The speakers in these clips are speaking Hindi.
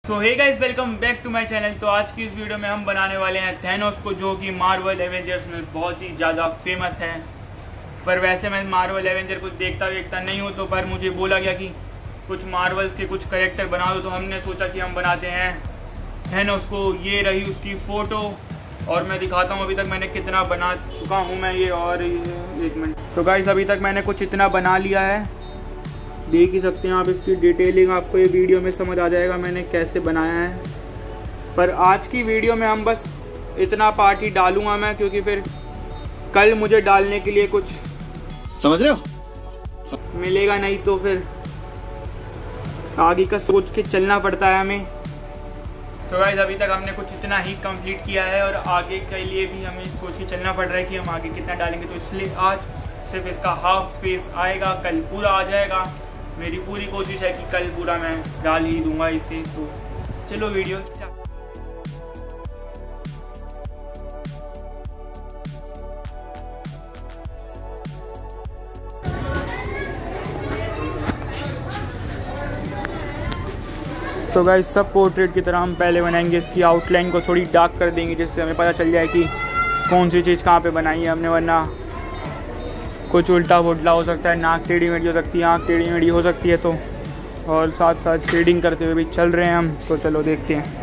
So hey guys, welcome back to my channel. तो आज की इस वीडियो में हम बनाने वाले हैं थैनोस को, जो कि मार्वल एवेंजर्स में बहुत ही ज़्यादा फेमस है। पर वैसे मैं मार्वल एवेंजर कुछ देखता नहीं हूँ, तो पर मुझे बोला गया कि कुछ मार्वल्स के कुछ कैरेक्टर बना दो, तो हमने सोचा कि हम बनाते हैं थैनोस को। ये रही उसकी फ़ोटो और मैं दिखाता हूँ अभी तक मैंने कितना बना चुका हूँ मैं ये। और एक मिनट। तो गाइस अभी तक मैंने कुछ इतना बना लिया है, देख ही सकते हैं आप। इसकी डिटेलिंग आपको ये वीडियो में समझ आ जाएगा मैंने कैसे बनाया है। पर आज की वीडियो में हम बस इतना पार्ट ही डालूंगा मैं, क्योंकि फिर कल मुझे डालने के लिए कुछ समझ रहे हो मिलेगा नहीं, तो फिर आगे का सोच के चलना पड़ता है हमें। तो गाइस अभी तक हमने कुछ इतना ही कंप्लीट किया है और आगे के लिए भी हमें सोच के चलना पड़ रहा है कि हम आगे कितना डालेंगे। तो इसलिए आज सिर्फ इसका हाफ फेस आएगा, कल पूरा आ जाएगा। मेरी पूरी कोशिश है कि कल पूरा मैं डाल ही दूंगा इसे। तो चलो वीडियो स्टार्ट। तो गाइस सब पोर्ट्रेट की तरह हम पहले बनाएंगे। इसकी आउटलाइन को थोड़ी डार्क कर देंगे, जिससे हमें पता चल जाए कि कौन सी चीज़ कहाँ पे बनाई है हमने, वरना कुछ उल्टा पुल्टा हो सकता है। नाक टेढ़ी मेढ़ी हो सकती है, आँख टेढ़ी मेढ़ी हो सकती है। तो और साथ साथ शेडिंग करते हुए भी चल रहे हैं हम। तो चलो देखते हैं।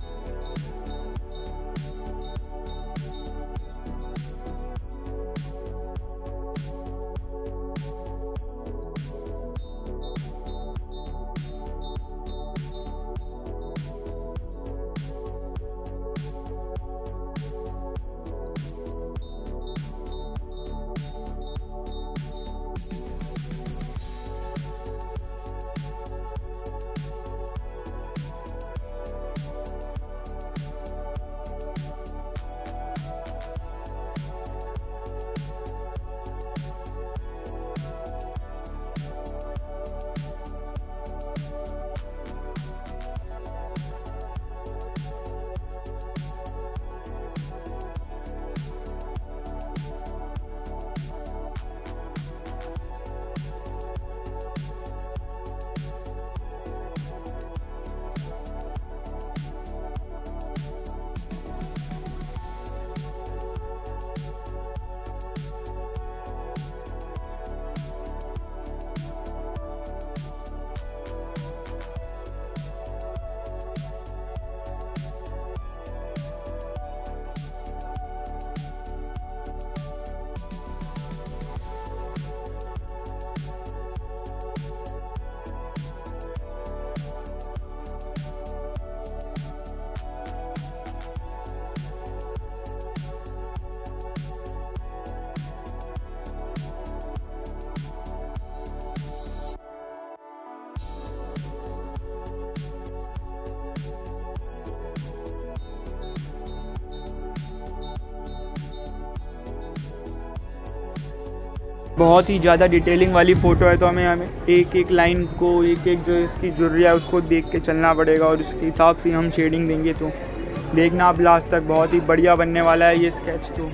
बहुत ही ज़्यादा डिटेलिंग वाली फ़ोटो है, तो हमें एक एक लाइन को, एक एक जो इसकी जुर्रिया है उसको देख के चलना पड़ेगा और उसके हिसाब से हम शेडिंग देंगे। तो देखना आप लास्ट तक, बहुत ही बढ़िया बनने वाला है ये स्केच। तो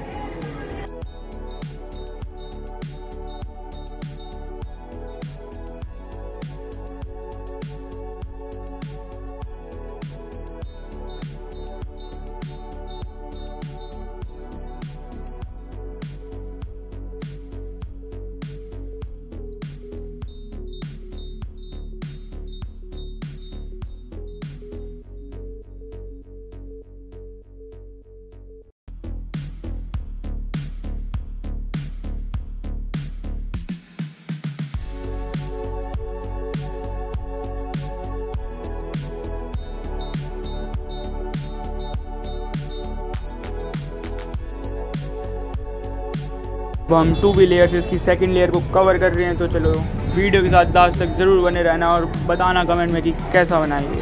हम 2 भी लेयर से इसकी सेकंड लेयर को कवर कर रहे हैं। तो चलो वीडियो के साथ लास्ट तक ज़रूर बने रहना और बताना कमेंट में कि कैसा बनाएंगे।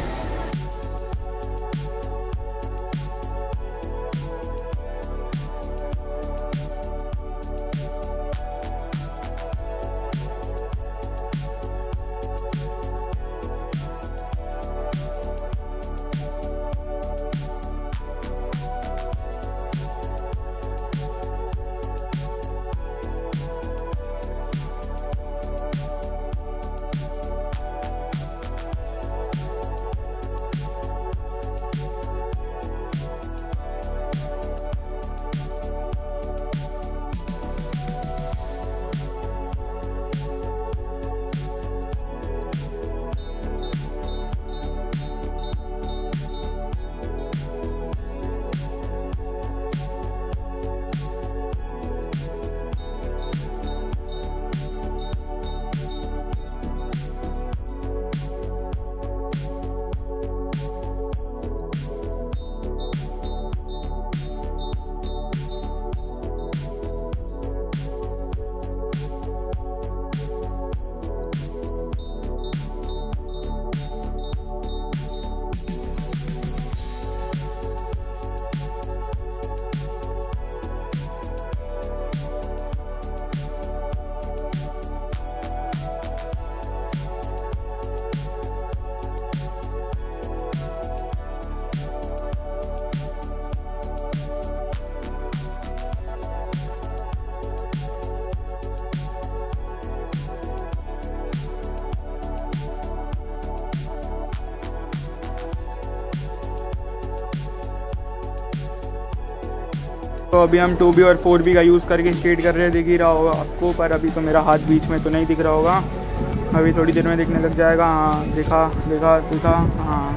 तो अभी हम 2B और 4B का यूज़ करके शेड कर रहे हैं, दिख ही रहा होगा आपको, पर अभी तो मेरा हाथ बीच में तो नहीं दिख रहा होगा, अभी थोड़ी देर में दिखने लग जाएगा। हाँ दिखा दिखा दिखा, हाँ।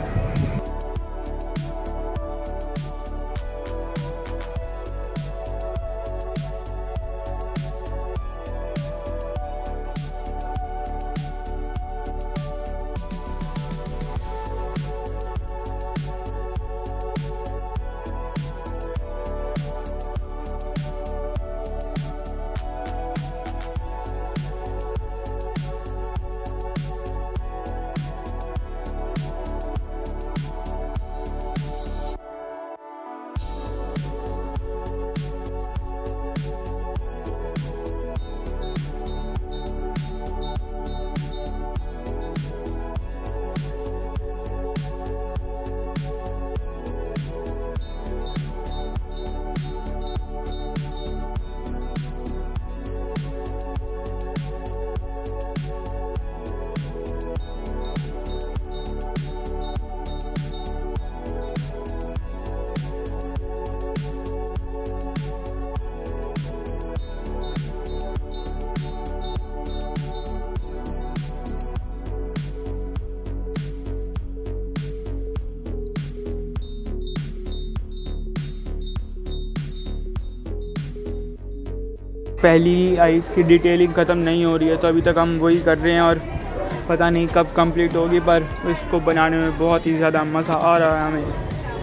पहली आइस की डिटेलिंग ख़त्म नहीं हो रही है, तो अभी तक हम वही कर रहे हैं और पता नहीं कब कंप्लीट होगी, पर इसको बनाने में बहुत ही ज़्यादा मज़ा आ रहा है हमें।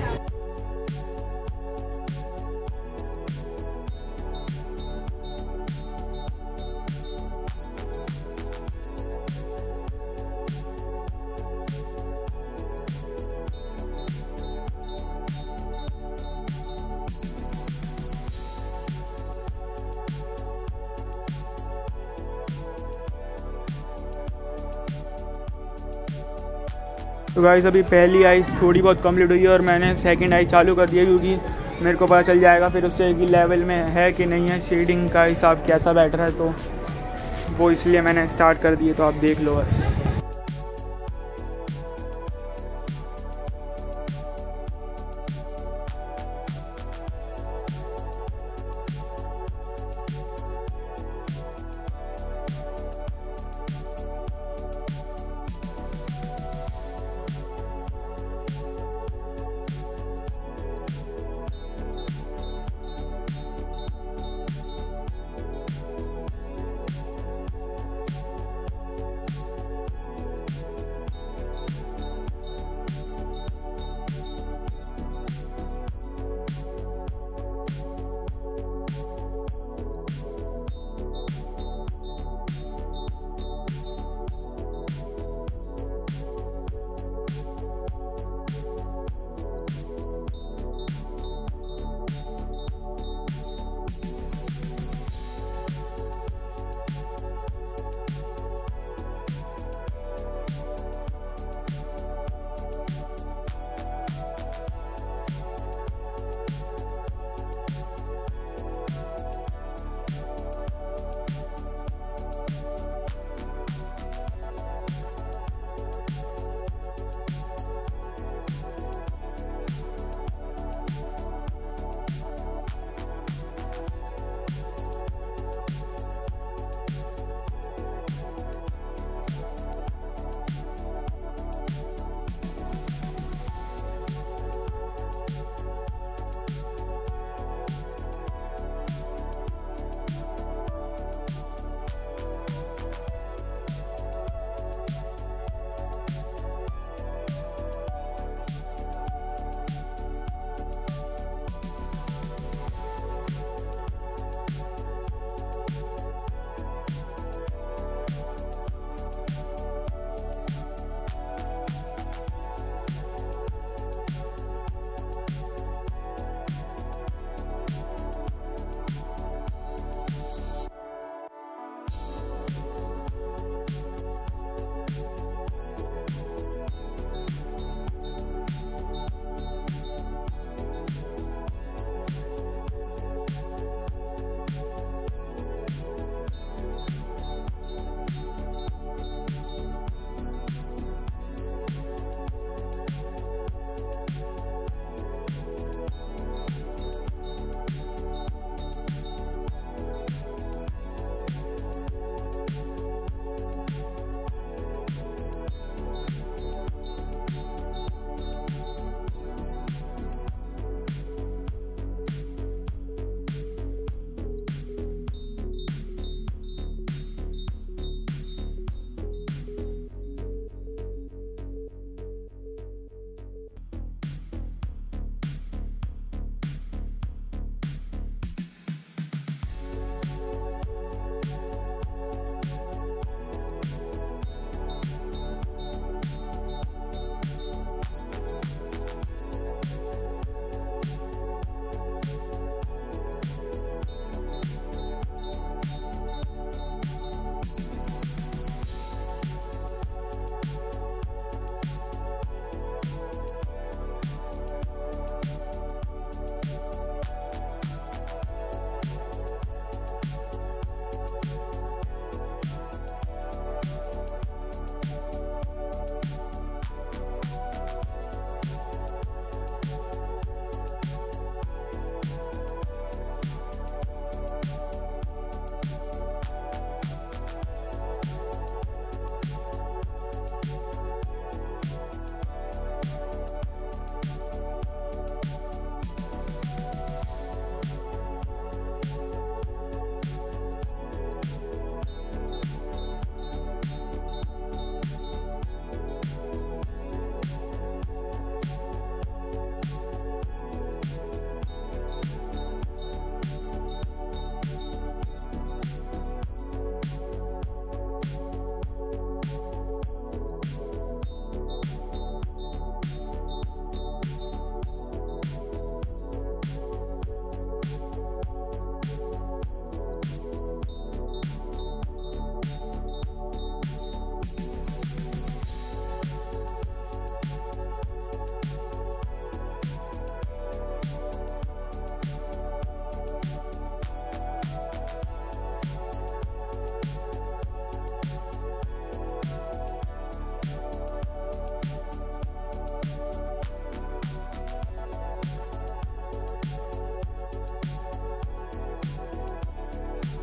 तो गाइस अभी पहली आइस थोड़ी बहुत कंप्लीट हुई है और मैंने सेकंड आइस चालू कर दिया, क्योंकि मेरे को पता चल जाएगा फिर उससे कि लेवल में है कि नहीं है, शेडिंग का हिसाब कैसा बैठ रहा है, तो वो इसलिए मैंने स्टार्ट कर दिए, तो आप देख लो बस।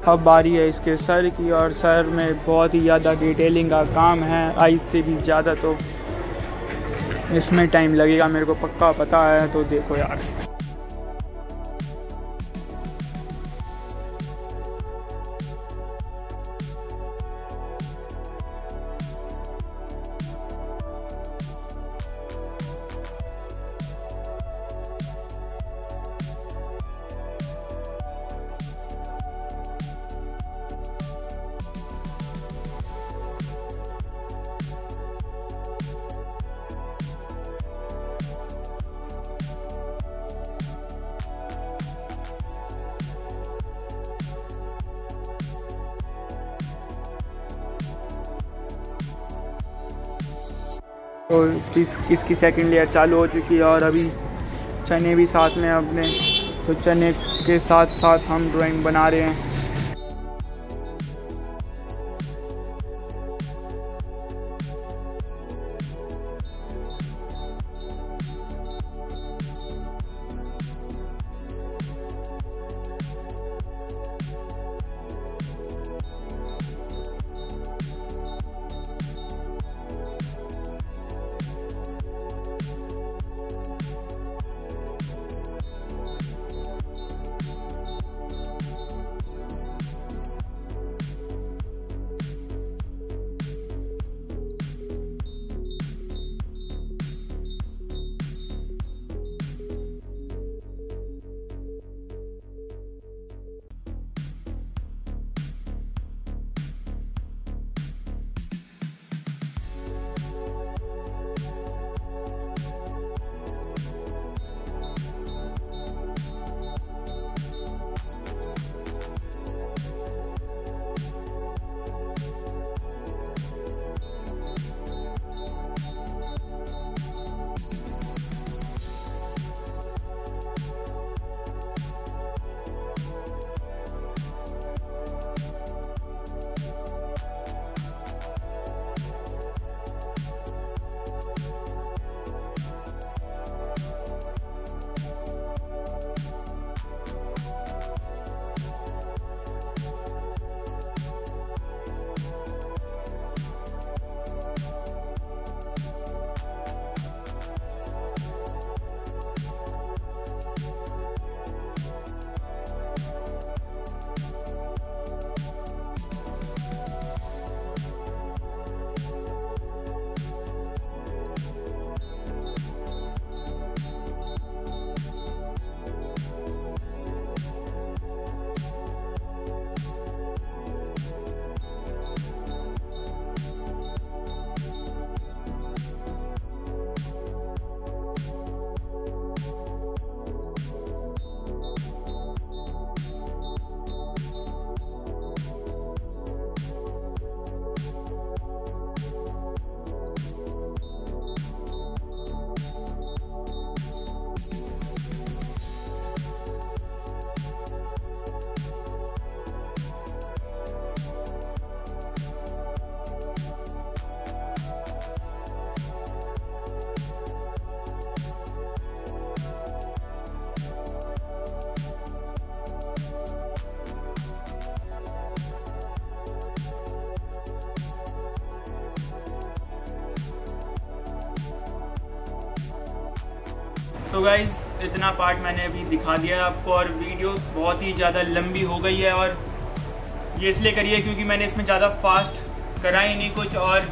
अब बारी है इसके सर की, और सर में बहुत ही ज़्यादा डिटेलिंग का काम है, आइस से भी ज़्यादा, तो इसमें टाइम लगेगा, मेरे को पक्का पता है। तो देखो यार, तो इसकी सेकंड लेयर चालू हो चुकी है, और अभी चने भी साथ में अपने, तो चने के साथ साथ हम ड्राइंग बना रहे हैं। तो गाइज़ इतना पार्ट मैंने अभी दिखा दिया है आपको, और वीडियो बहुत ही ज़्यादा लंबी हो गई है, और ये इसलिए करी है क्योंकि मैंने इसमें ज़्यादा फास्ट करा ही नहीं कुछ, और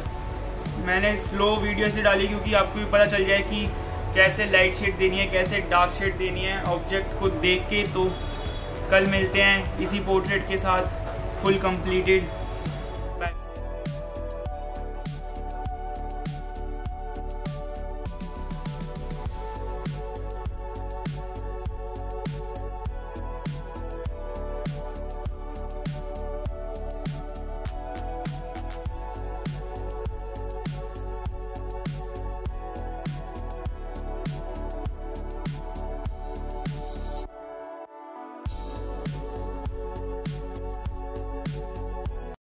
मैंने स्लो वीडियो से डाली क्योंकि आपको भी पता चल जाए कि कैसे लाइट शेड देनी है, कैसे डार्क शेड देनी है ऑब्जेक्ट को देख के। तो कल मिलते हैं इसी पोर्ट्रेट के साथ फुल कंप्लीटेड।